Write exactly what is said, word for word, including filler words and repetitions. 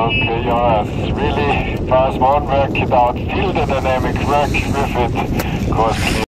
Okay, Jonas, really fast one work it out, feel the dynamic work with it, course clear.